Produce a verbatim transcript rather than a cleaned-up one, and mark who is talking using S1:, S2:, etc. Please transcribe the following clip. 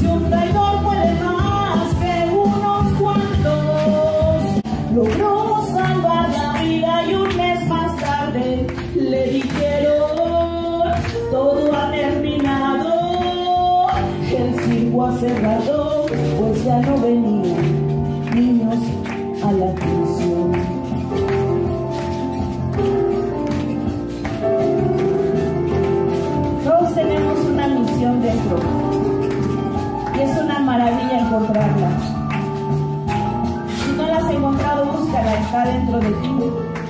S1: Si un traidor puede más que unos cuantos, logró salvar la vida y un mes más tarde le dijeron: todo ha terminado, el circo ha cerrado, pues ya no venían niños a la función. Todos tenemos una misión dentro y es una maravilla encontrarla. Si no la has encontrado, búscala, está dentro de ti.